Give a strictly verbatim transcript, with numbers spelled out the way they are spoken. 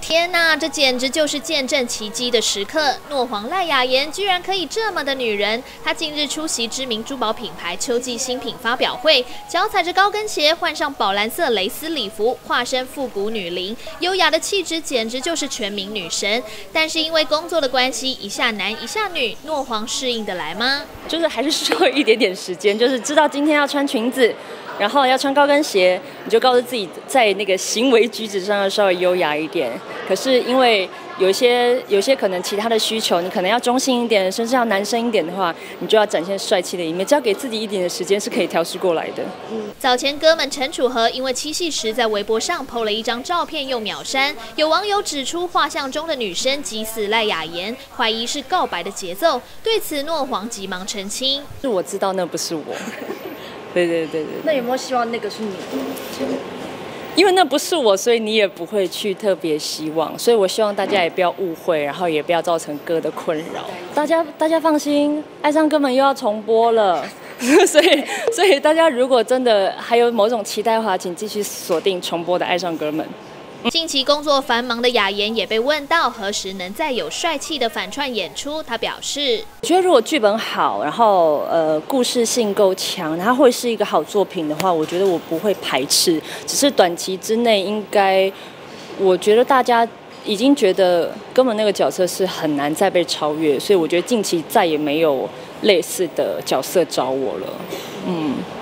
天哪，这简直就是见证奇迹的时刻！诺皇赖雅妍居然可以这么的女人。她近日出席知名珠宝品牌秋季新品发表会，脚踩着高跟鞋，换上宝蓝色蕾丝礼服，化身复古女伶，优雅的气质简直就是全民女神。但是因为工作的关系，一下男一下女，诺皇适应得来吗？ 就是还是需要一点点时间，就是知道今天要穿裙子。 然后要穿高跟鞋，你就告诉自己在那个行为举止上要稍微优雅一点。可是因为有一些有些可能其他的需求，你可能要中性一点，甚至要男生一点的话，你就要展现帅气的一面。只要给自己一点的时间，是可以调试过来的。 嗯、早前哥们陈楚河因为七夕时在微博上 po 了一张照片又秒删，有网友指出画像中的女生急死赖雅妍，怀疑是告白的节奏。对此诺皇急忙澄清： 是我知道那不是我。 对对对对， 那有没有希望那个是你？ 因为那不是我，所以你也不会去特别希望，所以我希望大家也不要误会，然后也不要造成哥的困扰。大家大家放心，爱上哥们又要重播了，所以所以大家如果真的还有某种期待的话，请继续锁定重播的《爱上哥们》。 近期工作繁忙的雅妍也被问到何时能再有帅气的反串演出，她表示：“ 我觉得如果剧本好，然后呃故事性够强，它会是一个好作品的话，我觉得我不会排斥。只是短期之内，应该我觉得大家已经觉得根本那个角色是很难再被超越，所以我觉得近期再也没有类似的角色找我了。嗯。